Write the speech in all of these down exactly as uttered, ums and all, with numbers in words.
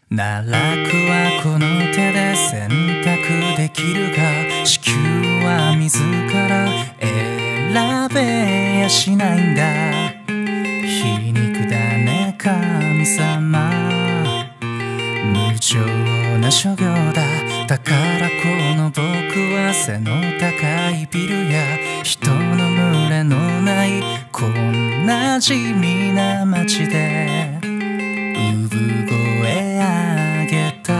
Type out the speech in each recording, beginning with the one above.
奈落はこの手で選択できるが、地球は自ら選べやしないんだ。皮肉だね神様、無情な所業だ。だからこの僕は背の高いビルや人の群れのないこんな地味な街で産声あげた。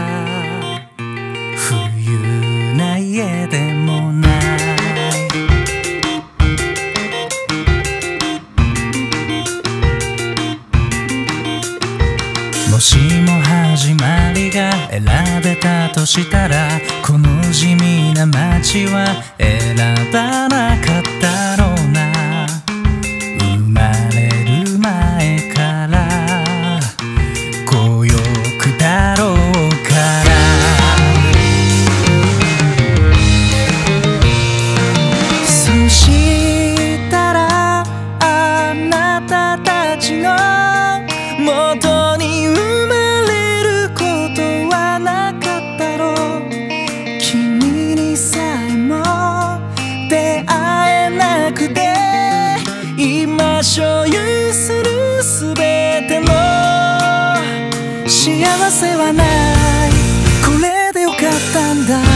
冬な家でもない。もしも始まりが選べたとしたら、この地味な街は選ばなかったろうな。生まれる前から強欲だろうから。そしたらあなたたちの元に生まれることはなかったろう。君にさえも出会えなくて、今所有するすべての幸せはない。これでよかったんだ。